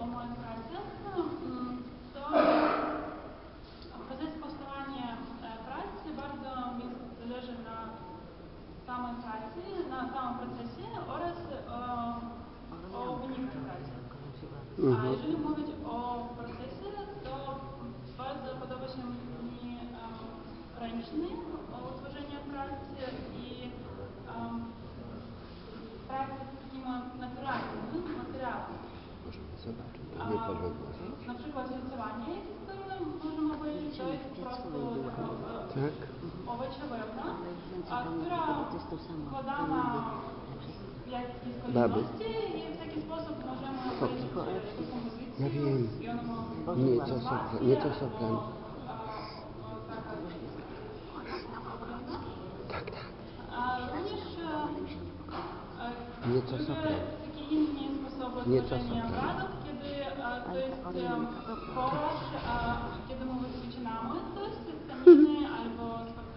moich pracach, to proces powstawania pracy bardzo mi zależy na samej pracy, na samym procesie oraz o wynikach pracy. A jeżeli mówić o procesie, to bardzo podoba się mi ręczny utworzenie pracy i pracy z takimi naturalnymi materiałami. Na przykład rysowanie, które możemy powiedzieć, to jest po prostu owocowa, która podana w jakiejś kolejności i w taki sposób możemy powiedzieć sztuką muzyki i ona może Nieco sopran. również Nieco sopran. takie inne sposoby tworzenia obrazów, kiedy to jest kolaż, kiedy my wycinamy coś z tkaniny albo z